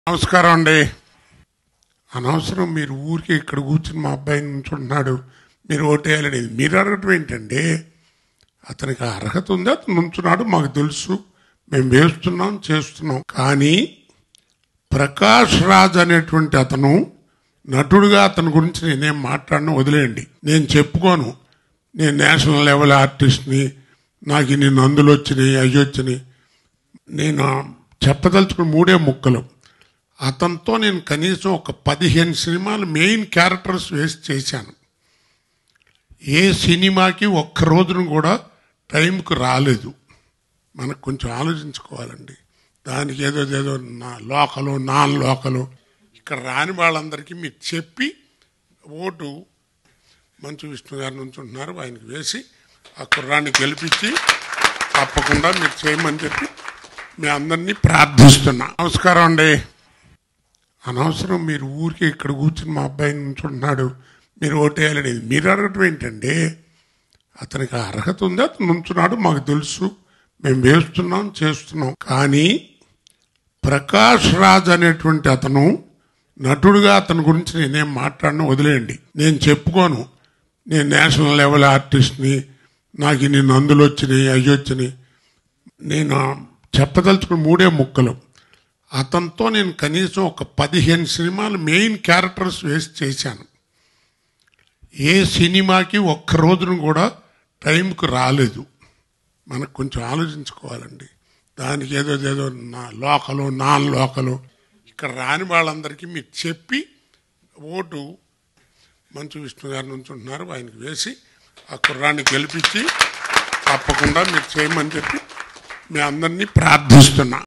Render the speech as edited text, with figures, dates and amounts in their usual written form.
నమస్కారం అండి. అనవసరం మీరు ఊరికి ఇక్కడ కూర్చుని మా అబ్బాయి నుంచుంటున్నాడు మీరు ఓటేయాలని మీరు అడగటం ఏంటండి? అతనికి అర్హత ఉంది, అతను నుంచున్నాడు, మాకు తెలుసు, మేము వేస్తున్నాం చేస్తున్నాం. కానీ ప్రకాష్ రాజ్ అనేటువంటి అతను నటుడుగా అతని గురించి నేనేం మాట్లాడను, వదిలేయండి. నేను చెప్పుకోను నేను నేషనల్ లెవెల్ ఆర్టిస్ట్ని, నాకు ఇన్ని నందులు వచ్చినాయి అవి వచ్చినాయి. నేను చెప్పదలుచుకున్న మూడే ముక్కలు. అతనితో నేను కనీసం ఒక 15 సినిమాలు మెయిన్ క్యారెక్టర్స్ వేసి చేశాను. ఏ సినిమాకి ఒక్క రోజును కూడా టైంకు రాలేదు. మనకు కొంచెం ఆలోచించుకోవాలండి. దానికి ఏదో లోకలు నాన్ లోకలు ఇక్కడ రాని వాళ్ళందరికీ మీరు చెప్పి ఓటు మంచు విష్ణు గారి నుంచి ఉంటున్నారు, ఆయనకి వేసి ఆ కుర్రాన్ని గెలిపించి తప్పకుండా మీరు చేయమని చెప్పి మీ అందరినీ ప్రార్థిస్తున్నా. నమస్కారం అండి. అనవసరం మీరు ఊరికి ఇక్కడ కూర్చుని మా అబ్బాయి నుంచుంటున్నాడు మీరు ఓటేయాలని మీరు అడగటం ఏంటండి? అతనికి అర్హత ఉంది, అతను నుంచున్నాడు, మాకు తెలుసు, మేము వేస్తున్నాం చేస్తున్నాం. కానీ ప్రకాష్ రాజ్ అనేటువంటి అతను నటుడుగా అతని గురించి నేనేం మాట్లాడను, వదిలేయండి. నేను చెప్పుకోను నేను నేషనల్ లెవెల్ ఆర్టిస్ట్ని, నాకు ఇన్ని నందులు వచ్చినాయి అవి వచ్చినాయి. నేను చెప్పదలుచుకున్న మూడే ముక్కలు. అతనితో నేను కనీసం ఒక 15 సినిమాలు మెయిన్ క్యారెక్టర్స్ వేసి చేశాను. ఏ సినిమాకి ఒక్క రోజును కూడా టైంకు రాలేదు. మనకు కొంచెం ఆలోచించుకోవాలండి. దానికి ఏదో లోకలు నాన్ లోకలు ఇక్కడ రాని వాళ్ళందరికీ మీరు చెప్పి ఓటు మంచు విష్ణు గారి నుంచి ఉంటున్నారు, ఆయనకి వేసి ఆ కుర్రాన్ని గెలిపించి తప్పకుండా మీరు చేయమని చెప్పి మీ అందరినీ ప్రార్థిస్తున్నా.